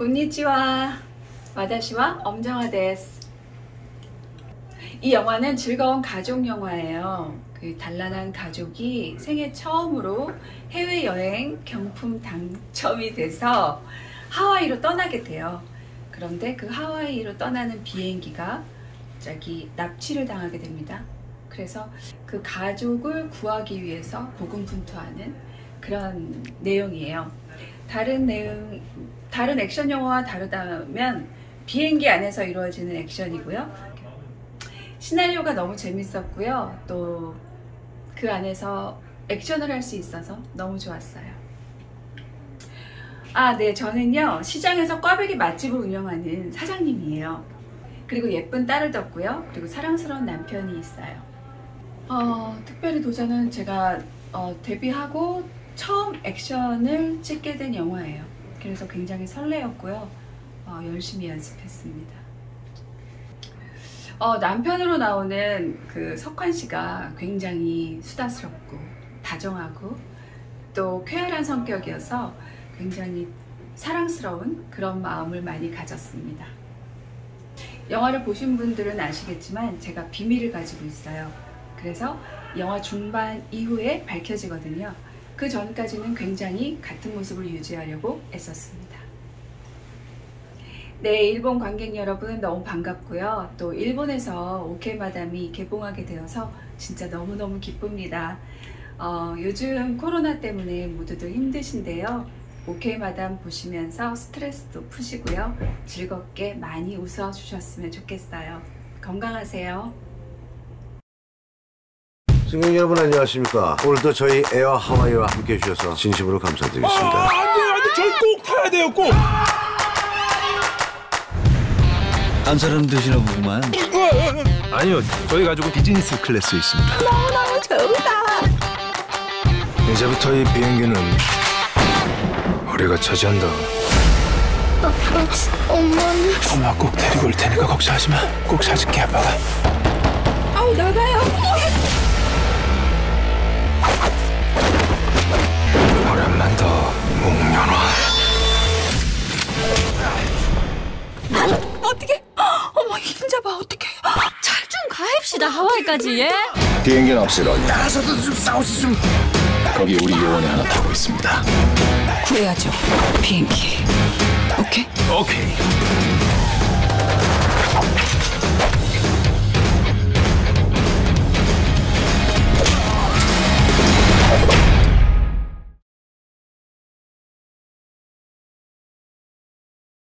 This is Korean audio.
곤니치와 와다시와 엄정화 데스. 이 영화는 즐거운 가족 영화예요. 그 단란한 가족이 생애 처음으로 해외여행 경품 당첨이 돼서 하와이로 떠나게 돼요. 그런데 그 하와이로 떠나는 비행기가 갑자기 납치를 당하게 됩니다. 그래서 그 가족을 구하기 위해서 고군분투하는 그런 내용이에요. 다른 액션 영화와 다르다면 비행기 안에서 이루어지는 액션이고요. 시나리오가 너무 재밌었고요. 또 그 안에서 액션을 할 수 있어서 너무 좋았어요. 네, 저는요 시장에서 꽈배기 맛집을 운영하는 사장님이에요. 그리고 예쁜 딸을 뒀고요. 그리고 사랑스러운 남편이 있어요. 특별히 도전은 제가 데뷔하고 처음 액션을 찍게 된 영화예요. 그래서 굉장히 설레었고요. 열심히 연습했습니다. 남편으로 나오는 그 석환 씨가 굉장히 수다스럽고 다정하고 또 쾌활한 성격이어서 굉장히 사랑스러운 그런 마음을 많이 가졌습니다. 영화를 보신 분들은 아시겠지만 제가 비밀을 가지고 있어요. 그래서 영화 중반 이후에 밝혀지거든요. 그 전까지는 굉장히 같은 모습을 유지하려고 애썼습니다. 네, 일본 관객 여러분 너무 반갑고요. 또 일본에서 오케이 마담이 개봉하게 되어서 진짜 너무너무 기쁩니다. 요즘 코로나 때문에 모두들 힘드신데요. 오케이 마담 보시면서 스트레스도 푸시고요. 즐겁게 많이 웃어주셨으면 좋겠어요. 건강하세요. 승객 여러분 안녕하십니까. 오늘도 저희 에어 하와이와 함께 해주셔서 진심으로 감사드리겠습니다. 안돼 저희 꼭 타야 돼요 꼭. 안 사람 되시나 보구만. 아니요 저희 가족은 비즈니스 클래스에 있습니다. 너무너무 좋다. 이제부터 이 비행기는 우리가 차지한다. 엄마는? 엄마 꼭 데리고 올 테니까 걱정하지 마. 꼭 사줄게 아빠가. 나가요. 오랜만 더 묵려놔. 어떻게? 어머 흰자봐 어떻게? 잘 좀 가입시다 하와이까지 예? 비행기는 없이로 나가서도 좀 싸우지 좀. 거기 우리 요원이 하나 타고 있습니다. 구해야죠 비행기. 오케이? 오케이.